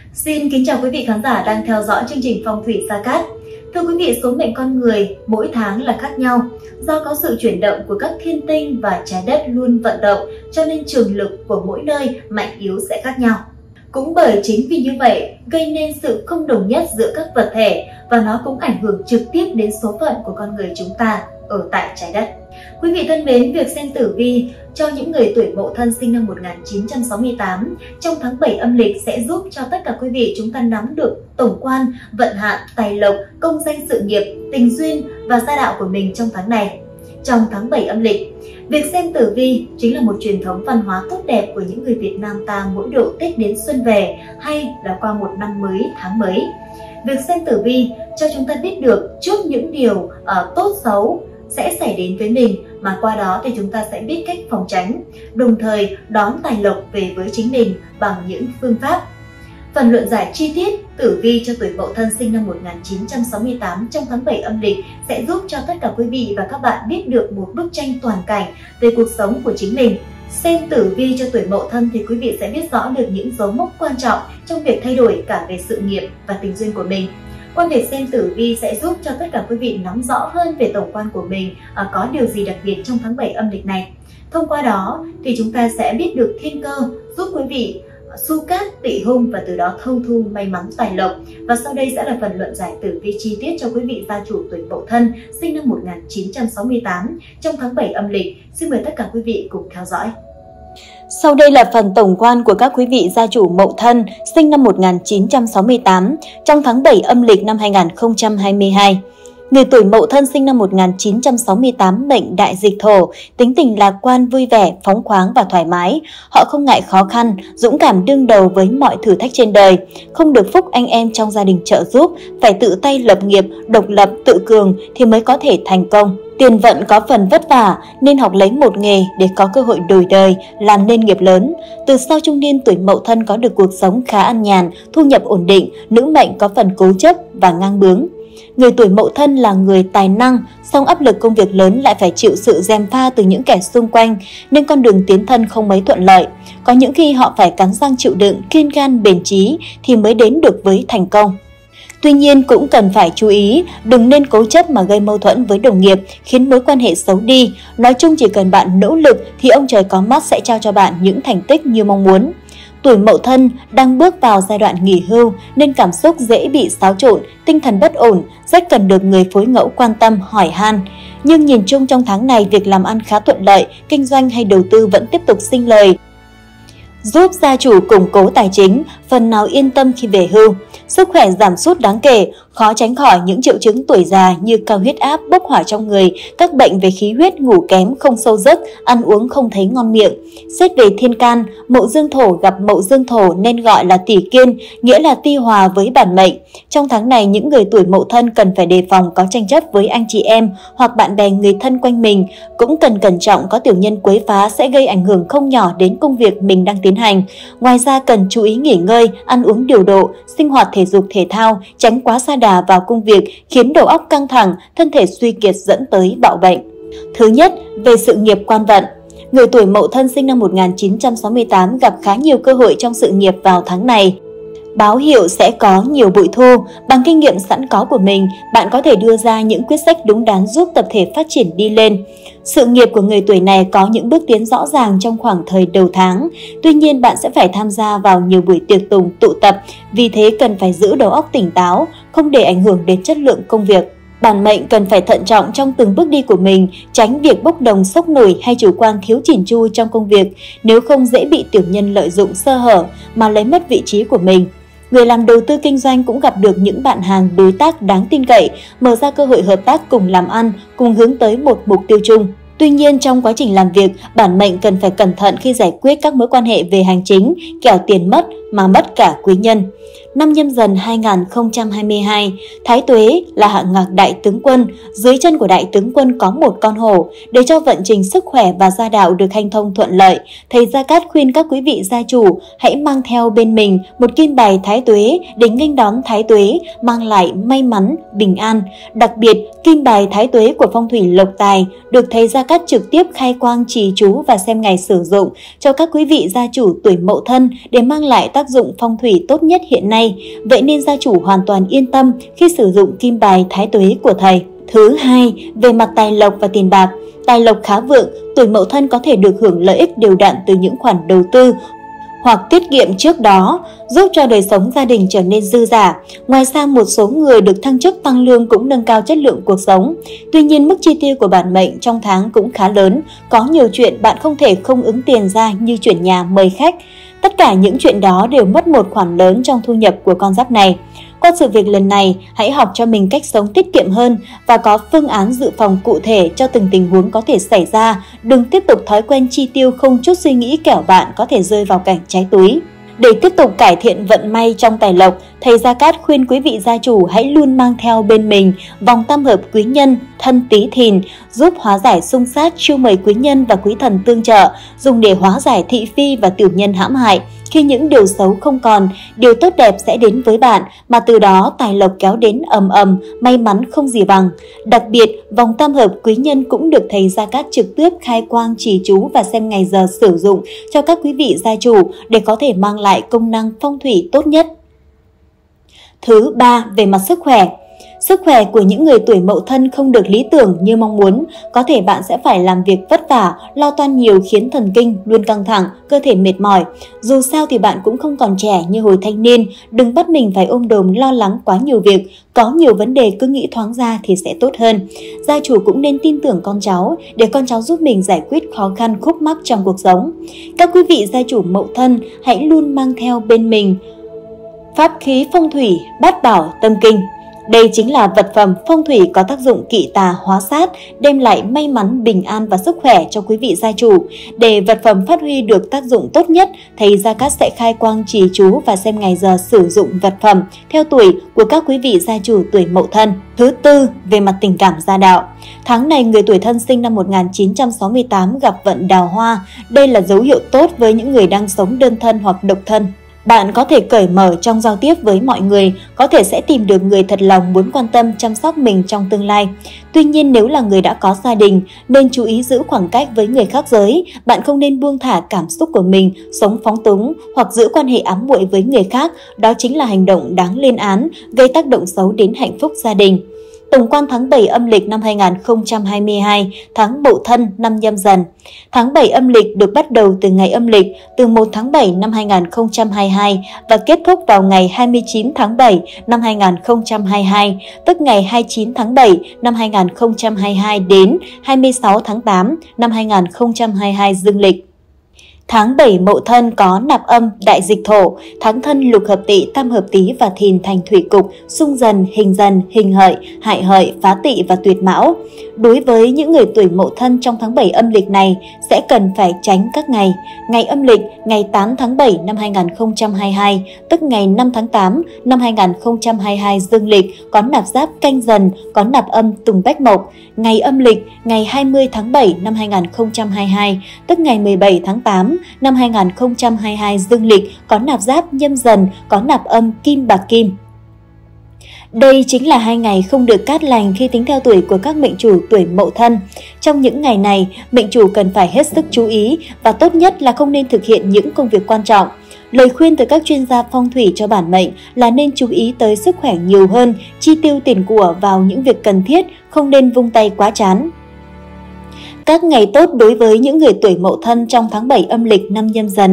Xin kính chào quý vị khán giả đang theo dõi chương trình Phong thủy Gia Cát. Thưa quý vị, số mệnh con người mỗi tháng là khác nhau. Do có sự chuyển động của các thiên tinh và trái đất luôn vận động, cho nên trường lực của mỗi nơi mạnh yếu sẽ khác nhau. Cũng bởi chính vì như vậy, gây nên sự không đồng nhất giữa các vật thể và nó cũng ảnh hưởng trực tiếp đến số phận của con người chúng ta ở tại trái đất. Quý vị thân mến, việc xem tử vi cho những người tuổi Mậu Thân sinh năm 1968 trong tháng 7 âm lịch sẽ giúp cho tất cả quý vị chúng ta nắm được tổng quan, vận hạn, tài lộc, công danh sự nghiệp, tình duyên và gia đạo của mình trong tháng này. Trong tháng 7 âm lịch, việc xem tử vi chính là một truyền thống văn hóa tốt đẹp của những người Việt Nam ta mỗi độ Tết đến xuân về hay là qua một năm mới, tháng mới. Việc xem tử vi cho chúng ta biết được trước những điều tốt xấu sẽ xảy đến với mình, mà qua đó thì chúng ta sẽ biết cách phòng tránh, đồng thời đón tài lộc về với chính mình bằng những phương pháp. Phần luận giải chi tiết tử vi cho tuổi Mậu Thân sinh năm 1968 trong tháng 7 âm lịch sẽ giúp cho tất cả quý vị và các bạn biết được một bức tranh toàn cảnh về cuộc sống của chính mình. Xem tử vi cho tuổi Mậu Thân thì quý vị sẽ biết rõ được những dấu mốc quan trọng trong việc thay đổi cả về sự nghiệp và tình duyên của mình. Qua việc xem tử vi sẽ giúp cho tất cả quý vị nắm rõ hơn về tổng quan của mình có điều gì đặc biệt trong tháng 7 âm lịch này. Thông qua đó thì chúng ta sẽ biết được thiên cơ giúp quý vị xu cát tỵ hung và từ đó thâu thu may mắn tài lộc. Và sau đây sẽ là phần luận giải tử vi chi tiết cho quý vị gia chủ tuổi Mậu Thân sinh năm 1968 trong tháng 7 âm lịch. Xin mời tất cả quý vị cùng theo dõi. Sau đây là phần tổng quan của các quý vị gia chủ Mậu Thân sinh năm 1968 trong tháng 7 âm lịch năm 2022. Người tuổi Mậu Thân sinh năm 1968 mệnh đại dịch thổ, tính tình lạc quan, vui vẻ, phóng khoáng và thoải mái. Họ không ngại khó khăn, dũng cảm đương đầu với mọi thử thách trên đời. Không được phúc anh em trong gia đình trợ giúp, phải tự tay lập nghiệp, độc lập, tự cường thì mới có thể thành công. Tiền vận có phần vất vả nên học lấy một nghề để có cơ hội đổi đời, làm nên nghiệp lớn. Từ sau trung niên tuổi Mậu Thân có được cuộc sống khá an nhàn, thu nhập ổn định, nữ mệnh có phần cố chấp và ngang bướng. Người tuổi Mậu Thân là người tài năng, song áp lực công việc lớn lại phải chịu sự gièm pha từ những kẻ xung quanh, nên con đường tiến thân không mấy thuận lợi. Có những khi họ phải cắn răng chịu đựng, kiên gan bền chí thì mới đến được với thành công. Tuy nhiên cũng cần phải chú ý, đừng nên cố chấp mà gây mâu thuẫn với đồng nghiệp, khiến mối quan hệ xấu đi. Nói chung chỉ cần bạn nỗ lực thì ông trời có mắt sẽ trao cho bạn những thành tích như mong muốn. Tuổi Mậu Thân đang bước vào giai đoạn nghỉ hưu nên cảm xúc dễ bị xáo trộn, tinh thần bất ổn, rất cần được người phối ngẫu quan tâm, hỏi han. Nhưng nhìn chung trong tháng này việc làm ăn khá thuận lợi, kinh doanh hay đầu tư vẫn tiếp tục sinh lời, giúp gia chủ củng cố tài chính, phần nào yên tâm khi về hưu. Sức khỏe giảm sút đáng kể, khó tránh khỏi những triệu chứng tuổi già như cao huyết áp, bốc hỏa trong người, các bệnh về khí huyết, ngủ kém, không sâu giấc, ăn uống không thấy ngon miệng. Xét về thiên can, Mậu Dương Thổ gặp Mậu Dương Thổ nên gọi là tỷ kiên, nghĩa là ti hòa với bản mệnh. Trong tháng này, những người tuổi Mậu Thân cần phải đề phòng có tranh chấp với anh chị em hoặc bạn bè người thân quanh mình. Cũng cần cẩn trọng, có tiểu nhân quấy phá sẽ gây ảnh hưởng không nhỏ đến công việc mình đang tiến hành. Ngoài ra cần chú ý nghỉ ngơi, ăn uống điều độ, sinh hoạt thể dục thể thao, tránh quá sa đà vào công việc khiến đầu óc căng thẳng, thân thể suy kiệt dẫn tới bạo bệnh. Thứ nhất, về sự nghiệp quan vận. Người tuổi Mậu Thân sinh năm 1968 gặp khá nhiều cơ hội trong sự nghiệp vào tháng này. Báo hiệu sẽ có nhiều bội thu. Bằng kinh nghiệm sẵn có của mình, bạn có thể đưa ra những quyết sách đúng đắn giúp tập thể phát triển đi lên. Sự nghiệp của người tuổi này có những bước tiến rõ ràng trong khoảng thời đầu tháng. Tuy nhiên, bạn sẽ phải tham gia vào nhiều buổi tiệc tùng, tụ tập. Vì thế cần phải giữ đầu óc tỉnh táo, không để ảnh hưởng đến chất lượng công việc. Bản mệnh cần phải thận trọng trong từng bước đi của mình, tránh việc bốc đồng sốc nổi hay chủ quan thiếu chỉn chu trong công việc, nếu không dễ bị tiểu nhân lợi dụng sơ hở mà lấy mất vị trí của mình. Người làm đầu tư kinh doanh cũng gặp được những bạn hàng đối tác đáng tin cậy, mở ra cơ hội hợp tác cùng làm ăn, cùng hướng tới một mục tiêu chung. Tuy nhiên, trong quá trình làm việc, bản mệnh cần phải cẩn thận khi giải quyết các mối quan hệ về hành chính, kẻo tiền mất mà mất cả quý nhân. Năm Nhâm Dần 2022, Thái Tuế là hạng ngạc đại tướng quân, dưới chân của đại tướng quân có một con hổ. Để cho vận trình sức khỏe và gia đạo được hanh thông thuận lợi, thầy Gia Cát khuyên các quý vị gia chủ hãy mang theo bên mình một kim bài Thái Tuế để nghênh đón Thái Tuế, mang lại may mắn, bình an. Đặc biệt, kim bài Thái Tuế của phong thủy lộc tài được thầy Gia Cát trực tiếp khai quang trì chú và xem ngày sử dụng cho các quý vị gia chủ tuổi Mậu Thân để mang lại tác dụng phong thủy tốt nhất hiện nay. hay, vậy nên gia chủ hoàn toàn yên tâm khi sử dụng kim bài thái tuế của thầy. Thứ hai, về mặt tài lộc và tiền bạc, tài lộc khá vượng, tuổi Mậu Thân có thể được hưởng lợi ích đều đặn từ những khoản đầu tư hoặc tiết kiệm trước đó, giúp cho đời sống gia đình trở nên dư dả. Ngoài ra, một số người được thăng chức tăng lương cũng nâng cao chất lượng cuộc sống. Tuy nhiên, mức chi tiêu của bản mệnh trong tháng cũng khá lớn, có nhiều chuyện bạn không thể không ứng tiền ra như chuyển nhà, mời khách. Tất cả những chuyện đó đều mất một khoản lớn trong thu nhập của con giáp này. Qua sự việc lần này, hãy học cho mình cách sống tiết kiệm hơn và có phương án dự phòng cụ thể cho từng tình huống có thể xảy ra. Đừng tiếp tục thói quen chi tiêu không chút suy nghĩ kẻo bạn có thể rơi vào cảnh cháy túi. Để tiếp tục cải thiện vận may trong tài lộc, thầy Gia Cát khuyên quý vị gia chủ hãy luôn mang theo bên mình vòng tam hợp quý nhân, thân Tý Thìn, giúp hóa giải xung sát, chiêu mời quý nhân và quý thần tương trợ, dùng để hóa giải thị phi và tiểu nhân hãm hại. Khi những điều xấu không còn, điều tốt đẹp sẽ đến với bạn, mà từ đó tài lộc kéo đến ầm ầm, may mắn không gì bằng. Đặc biệt, vòng tam hợp quý nhân cũng được thầy Gia Cát trực tiếp khai quang trì chú và xem ngày giờ sử dụng cho các quý vị gia chủ để có thể mang lại công năng phong thủy tốt nhất. Thứ ba, về mặt sức khỏe. Sức khỏe của những người tuổi Mậu Thân không được lý tưởng như mong muốn, có thể bạn sẽ phải làm việc vất vả, lo toan nhiều khiến thần kinh luôn căng thẳng, cơ thể mệt mỏi. Dù sao thì bạn cũng không còn trẻ như hồi thanh niên, đừng bắt mình phải ôm đồm lo lắng quá nhiều việc, có nhiều vấn đề cứ nghĩ thoáng ra thì sẽ tốt hơn. Gia chủ cũng nên tin tưởng con cháu để con cháu giúp mình giải quyết khó khăn khúc mắc trong cuộc sống. Các quý vị gia chủ Mậu Thân hãy luôn mang theo bên mình pháp khí phong thủy Bát Bảo Tâm Kinh. Đây chính là vật phẩm phong thủy có tác dụng kỵ tà hóa sát, đem lại may mắn, bình an và sức khỏe cho quý vị gia chủ. Để vật phẩm phát huy được tác dụng tốt nhất, thầy Gia Cát sẽ khai quang trì chú và xem ngày giờ sử dụng vật phẩm theo tuổi của các quý vị gia chủ tuổi Mậu Thân. Thứ tư, về mặt tình cảm gia đạo. Tháng này, người tuổi Thân sinh năm 1968 gặp vận đào hoa. Đây là dấu hiệu tốt với những người đang sống đơn thân hoặc độc thân. Bạn có thể cởi mở trong giao tiếp với mọi người, có thể sẽ tìm được người thật lòng muốn quan tâm chăm sóc mình trong tương lai. Tuy nhiên, nếu là người đã có gia đình, nên chú ý giữ khoảng cách với người khác giới. Bạn không nên buông thả cảm xúc của mình, sống phóng túng hoặc giữ quan hệ ám muội với người khác. Đó chính là hành động đáng lên án, gây tác động xấu đến hạnh phúc gia đình. Tổng quan tháng 7 âm lịch năm 2022, tháng Mậu Thân năm Nhâm Dần. Tháng 7 âm lịch được bắt đầu từ ngày âm lịch từ 1 tháng 7 năm 2022 và kết thúc vào ngày 29 tháng 7 năm 2022, tức ngày 29 tháng 7 năm 2022 đến 26 tháng 8 năm 2022 dương lịch. Tháng 7 Mậu Thân có nạp âm đại dịch thổ, tháng Thân lục hợp Tỵ, tam hợp Tý và Thìn thành thủy cục, xung dần, hình hợi, hại hợi, phá Tỵ và tuyệt Mão. Đối với những người tuổi Mậu Thân trong tháng 7 âm lịch này sẽ cần phải tránh các ngày. Ngày âm lịch, ngày 8 tháng 7 năm 2022, tức ngày 5 tháng 8 năm 2022 dương lịch, có nạp giáp Canh Dần, có nạp âm Tùng Bách Mộc. Ngày âm lịch, ngày 20 tháng 7 năm 2022, tức ngày 17 tháng 8 năm 2022 dương lịch, có nạp giáp Nhâm Dần, có nạp âm Kim Bạc Kim. Đây chính là 2 ngày không được cát lành khi tính theo tuổi của các mệnh chủ tuổi Mậu Thân. Trong những ngày này, mệnh chủ cần phải hết sức chú ý và tốt nhất là không nên thực hiện những công việc quan trọng. Lời khuyên từ các chuyên gia phong thủy cho bản mệnh là nên chú ý tới sức khỏe nhiều hơn, chi tiêu tiền của vào những việc cần thiết, không nên vung tay quá chán. Các ngày tốt đối với những người tuổi Mậu Thân trong tháng 7 âm lịch năm Nhâm Dần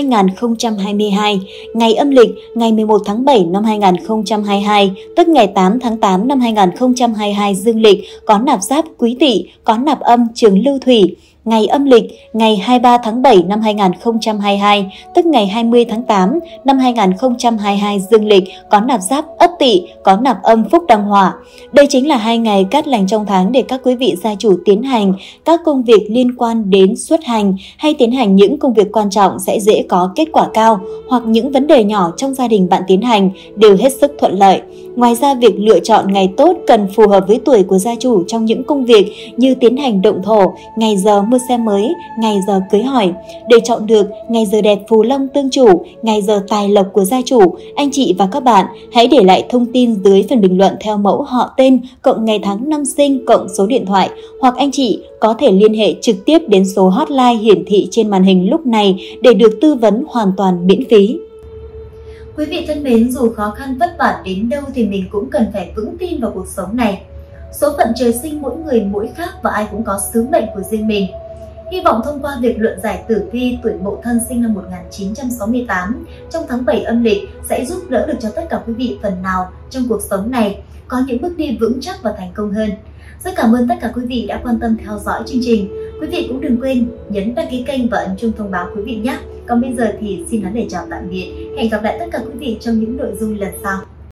2022. Ngày âm lịch, ngày 11 tháng 7 năm 2022, tức ngày 8 tháng 8 năm 2022 dương lịch, có nạp giáp Quý Tỵ, có nạp âm Trường Lưu Thủy. Ngày âm lịch, ngày 23 tháng 7 năm 2022, tức ngày 20 tháng 8 năm 2022 dương lịch, có nạp giáp Ất Tỵ, có nạp âm Phúc Đăng Hỏa. Đây chính là 2 ngày cát lành trong tháng để các quý vị gia chủ tiến hành các công việc liên quan đến xuất hành hay tiến hành những công việc quan trọng sẽ dễ có kết quả cao, hoặc những vấn đề nhỏ trong gia đình bạn tiến hành đều hết sức thuận lợi. Ngoài ra, việc lựa chọn ngày tốt cần phù hợp với tuổi của gia chủ trong những công việc như tiến hành động thổ, ngày giờ mua xe mới, ngày giờ cưới hỏi. Để chọn được ngày giờ đẹp phù long tương chủ, ngày giờ tài lộc của gia chủ, anh chị và các bạn hãy để lại thông tin dưới phần bình luận theo mẫu họ tên, cộng ngày tháng năm sinh, cộng số điện thoại, hoặc anh chị có thể liên hệ trực tiếp đến số hotline hiển thị trên màn hình lúc này để được tư vấn hoàn toàn miễn phí. Quý vị thân mến, dù khó khăn vất vả đến đâu thì mình cũng cần phải vững tin vào cuộc sống này. Số phận trời sinh mỗi người mỗi khác và ai cũng có sứ mệnh của riêng mình. Hy vọng thông qua việc luận giải tử vi tuổi Mậu Thân sinh năm 1968 trong tháng 7 âm lịch sẽ giúp đỡ được cho tất cả quý vị phần nào trong cuộc sống này có những bước đi vững chắc và thành công hơn. Rất cảm ơn tất cả quý vị đã quan tâm theo dõi chương trình. Quý vị cũng đừng quên nhấn đăng ký kênh và ấn chuông thông báo quý vị nhé. Còn bây giờ thì xin nói lời chào tạm biệt. Hẹn gặp lại tất cả quý vị trong những nội dung lần sau.